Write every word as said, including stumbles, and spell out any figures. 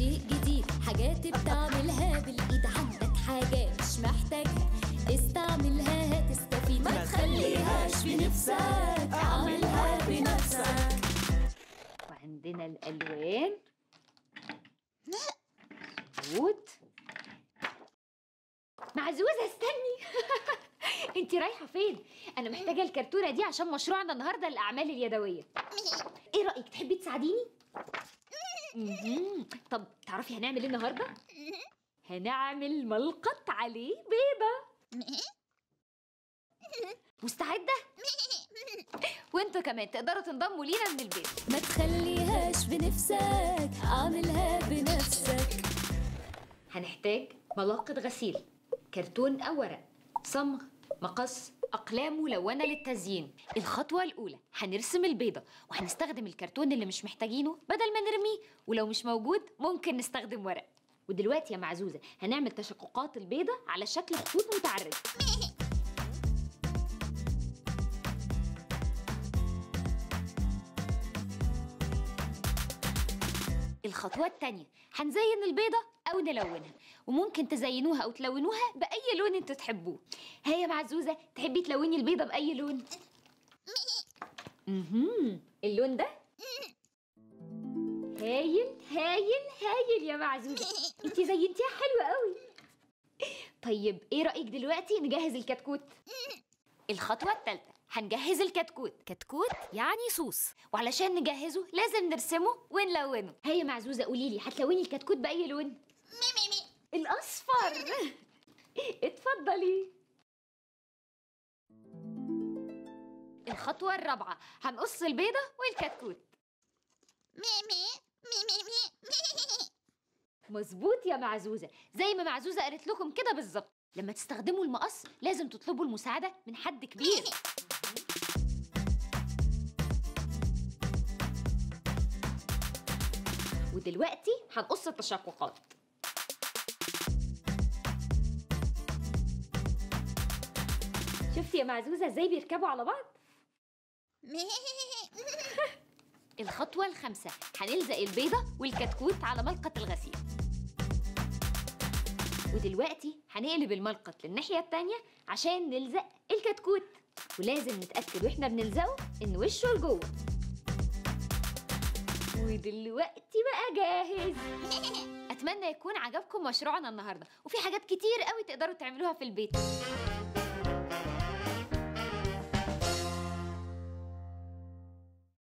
شيء جديد، حاجات بتعملها بالايد. عندك حاجة مش محتاجها استعملها هتستفيد. ما تخليهاش بنفسك، اعملها بنفسك. وعندنا الالوان زود. معزوزة استني. انتي رايحة فين؟ انا محتاجة الكرتونة دي عشان مشروعنا النهاردة للأعمال اليدوية. ايه رأيك تحبي تساعديني؟ طب تعرفي هنعمل ايه النهاردة؟ هنعمل ملقط عليه بيضة. مستعدة؟ وانتوا كمان تقدروا تنضموا لينا من البيت. ما تخليهاش بنفسك، اعملها بنفسك. هنحتاج ملاقط غسيل، كرتون أو ورق، صمغ، مقص، أقلام ملونة للتزيين. الخطوة الأولى هنرسم البيضة، وهنستخدم الكرتون اللي مش محتاجينه بدل ما نرميه، ولو مش موجود ممكن نستخدم ورق. ودلوقتي يا معزوزة هنعمل تشققات البيضة على شكل خطوط متعرجة. الخطوة التانية هنزين البيضة أو نلونها، وممكن تزينوها أو تلونوها بأي لون انتوا تحبوه. ها يا معزوزة تحبي تلوني البيضة بأي لون؟ اها اللون ده؟ هايل هايل هايل يا معزوزة، انتي زينتيها حلوة قوي. طيب ايه رأيك دلوقتي نجهز الكتكوت؟ الخطوة الثالثة هنجهز الكتكوت. كتكوت يعني صوص، وعلشان نجهزه لازم نرسمه ونلونه. هيا معزوزة قوليلي هتلوني الكتكوت بأي لون؟ الأصفر. اتفضلي. الخطوة الرابعة هنقص البيضة والكتكوت. مظبوط يا معزوزة، زي ما معزوزة قالت لكم كده بالظبط. لما تستخدموا المقص لازم تطلبوا المساعدة من حد كبير. ودلوقتي هنقص التشققات. شفتي يا معزوزة ازاي بيركبوا على بعض؟ الخطوة الخامسة هنلزق البيضة والكتكوت على ملقط الغسيل. ودلوقتي هنقلب الملقط للناحية التانية عشان نلزق الكتكوت، ولازم نتأكد واحنا بنلزقه ان وشه لجوه. ودلوقتي بقى جاهز. اتمنى يكون عجبكم مشروعنا النهارده، وفي حاجات كتير قوي تقدروا تعملوها في البيت.